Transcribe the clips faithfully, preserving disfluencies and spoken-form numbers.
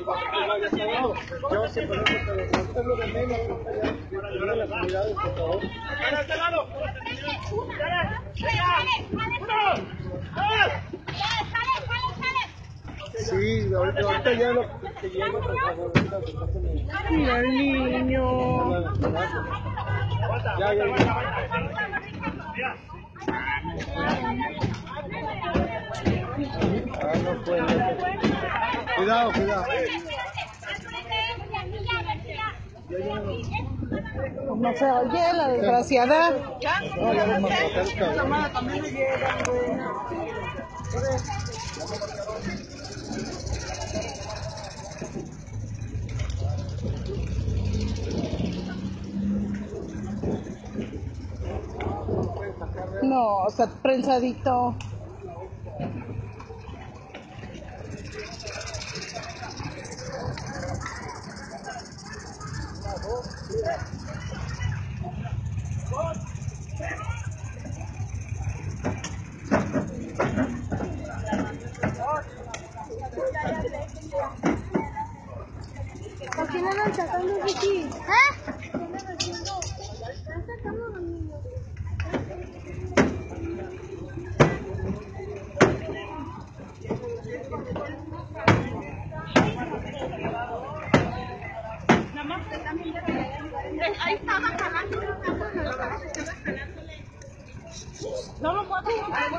Yo sé, pero es lo de menos. Para las unidades, por favor. Sí, ahorita, ahorita ya lo que llevo, por favor. Mira el niño. Ya, ya, ya. Ah, no puede. Cuidado, cuidado. No se oye la desgraciada. No, ya vamos a matar el cabrón. También le llegan, güey. No, está prensadito. ¿Por qué no nos sacando de aquí? ¿Eh? ¿Qué no nos haciendo? Están sacando los niños. Ahí estaba jalando. No lo puedo tomar.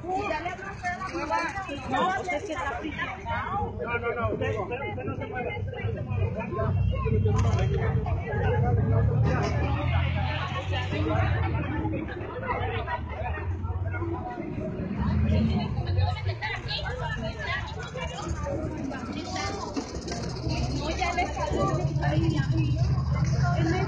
No, usted es que está aplicado. No, no, no, usted, usted, usted no se mueve. No, ya le salió.